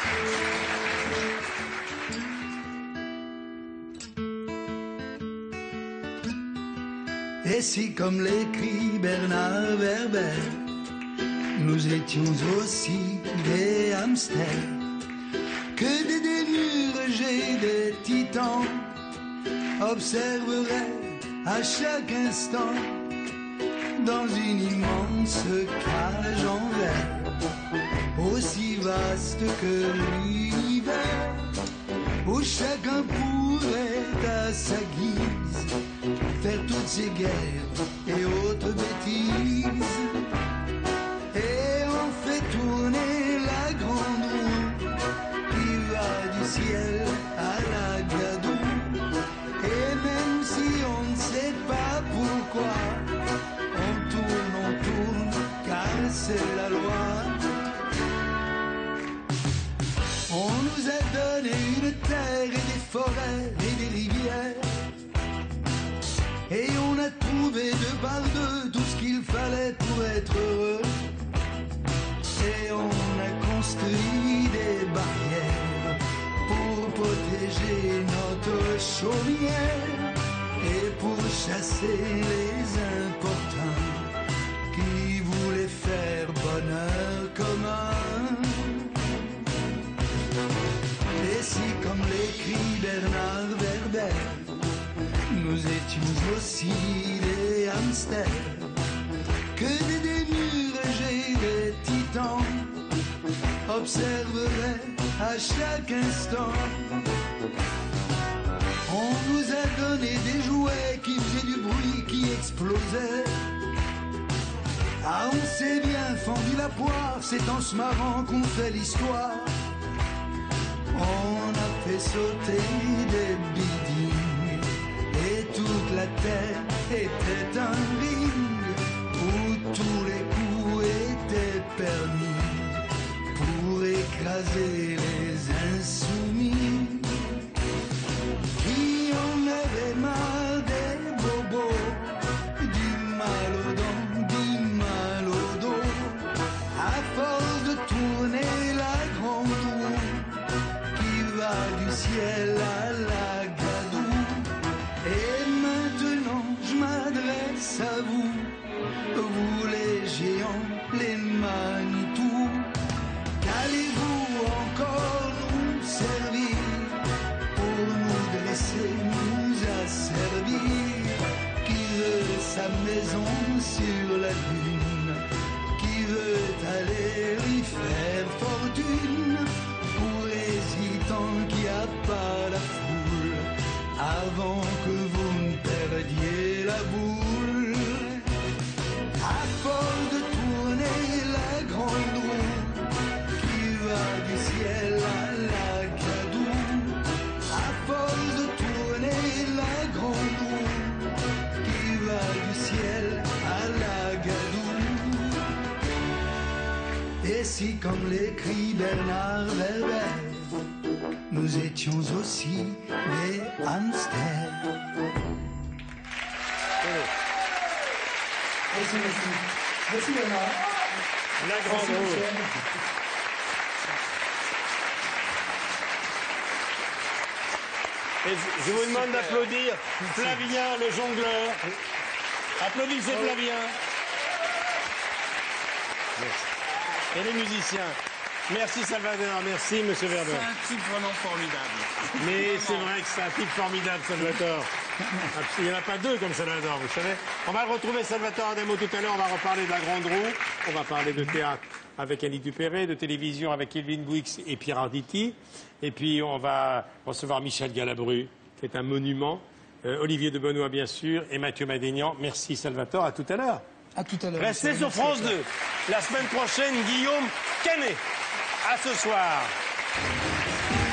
Et si, comme l'écrit Bernard Werber, nous étions aussi des hamsters, que des dénurgés des titans observeraient à chaque instant dans une immense cage en verre, aussi vaste que l'univers, où chacun pourrait à sa guise faire toutes ces guerres et autres bêtises. Et on fait tourner la grande roue qui va du ciel à la gadoue. Et même si on ne sait pas pourquoi, on tourne, car c'est la loi. On nous a donné une terre et des forêts et des rivières, et on a trouvé de par deux tout ce qu'il fallait pour être heureux. Et on a construit des barrières pour protéger notre chaumière et pour chasser les importuns qui voulaient faire bonheur commun. Et si, comme l'écrit Bernard Werber, nous étions aussi des hamsters, que des dénurgés des titans observeraient à chaque instant. On nous a donné des jouets qui faisaient du bruit, qui explosaient. Ah, on s'est bien fendu la poire, c'est en se marrant qu'on fait l'histoire. On a fait sauter des bidines, et toute la terre était un ring où tous les coups étaient permis pour écraser les insoumis qui en avaient marre des bobos, du mal aux dents, du mal au dos, à force de tourner la grande roue qui va du ciel à la gadoue. Et maintenant je m'adresse à vous, vous les géants, les Manitou. Qu'allez-vous encore nous servir pour nous dresser, nous asservir? Qui veut sa maison sur la lune, qui veut aller y faire fortune, pour hésitant qui a pas la foule, avant que vous ne perdiez la boule. À force de tourner la grande roue qui va du ciel à la gadoue, à force de tourner la grande roue qui va du ciel à la gadoue. Et si, comme l'écrit Bernard Werber, nous étions aussi des hamsters. Merci, merci. Merci Bernard. La grande roue. Et je vous demande d'applaudir Flavien, le jongleur. Applaudissez Flavien. Et les musiciens. Merci Salvador, merci Monsieur Werber. C'est un type vraiment formidable. Mais c'est vrai que c'est un type formidable, Salvatore. Il n'y en a pas deux comme Salvatore, vous savez. On va retrouver Salvatore Adamo tout à l'heure, on va reparler de la Grande Roue, on va parler de théâtre avec Annie Dupéré, de télévision avec Kelvin Bouix et Pierre Arditi. Et puis on va recevoir Michel Galabru, qui est un monument, Olivier de Benoît bien sûr, et Mathieu Madénian. Merci Salvatore, à tout à l'heure. À tout à l'heure. Restez sur France 2. La semaine prochaine, Guillaume Canet. À ce soir.